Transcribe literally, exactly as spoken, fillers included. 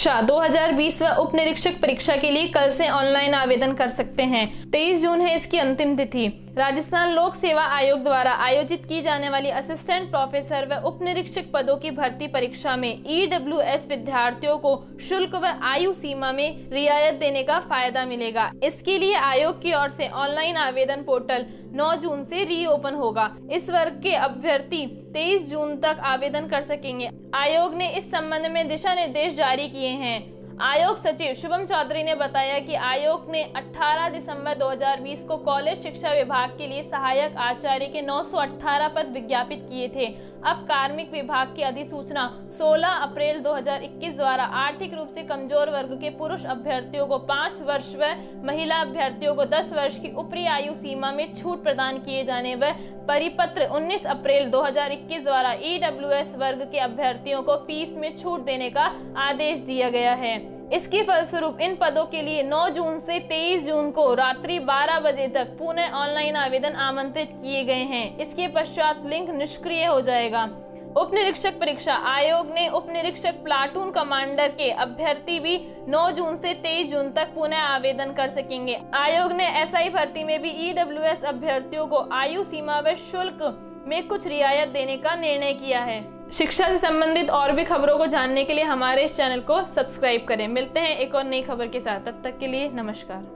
परीक्षा दो हज़ार बीस व उप निरीक्षक परीक्षा के लिए कल से ऑनलाइन आवेदन कर सकते हैं। तेईस जून है इसकी अंतिम तिथि। राजस्थान लोक सेवा आयोग द्वारा आयोजित की जाने वाली असिस्टेंट प्रोफेसर व उप निरीक्षक पदों की भर्ती परीक्षा में ई डब्ल्यू एस विद्यार्थियों को शुल्क व आयु सीमा में रियायत देने का फायदा मिलेगा। इसके लिए आयोग की ओर से ऑनलाइन आवेदन पोर्टल नौ जून से रीओपन होगा। इस वर्ग के अभ्यर्थी तेईस जून तक आवेदन कर सकेंगे। आयोग ने इस संबंध में दिशा निर्देश जारी किए हैं। आयोग सचिव शुभम चौधरी ने बताया कि आयोग ने अठारह दिसंबर दो हज़ार बीस को कॉलेज शिक्षा विभाग के लिए सहायक आचार्य के नौ सौ अठारह पद विज्ञापित किए थे। अब कार्मिक विभाग की अधिसूचना सोलह अप्रैल दो हज़ार इक्कीस द्वारा आर्थिक रूप से कमजोर वर्ग के पुरुष अभ्यर्थियों को पाँच वर्ष व महिला अभ्यर्थियों को दस वर्ष की ऊपरी आयु सीमा में छूट प्रदान किए जाने व परिपत्र उन्नीस अप्रैल दो हज़ार इक्कीस द्वारा ई डब्ल्यू एस वर्ग के अभ्यर्थियों को फीस में छूट देने का आदेश दिया गया है। इसके फलस्वरूप इन पदों के लिए नौ जून से तेईस जून को रात्रि बारह बजे तक पुनः ऑनलाइन आवेदन आमंत्रित किए गए हैं। इसके पश्चात लिंक निष्क्रिय हो जाएगा। उप निरीक्षक परीक्षा आयोग ने उप निरीक्षक प्लाटून कमांडर के अभ्यर्थी भी नौ जून से तेईस जून तक पुनः आवेदन कर सकेंगे। आयोग ने एसआई भर्ती में भी ई डब्ल्यू एस अभ्यर्थियों को आयु सीमा व शुल्क में कुछ रियायत देने का निर्णय किया है। शिक्षा से संबंधित और भी खबरों को जानने के लिए हमारे इस चैनल को सब्सक्राइब करें। मिलते हैं एक और नई खबर के साथ, तब तक के लिए नमस्कार।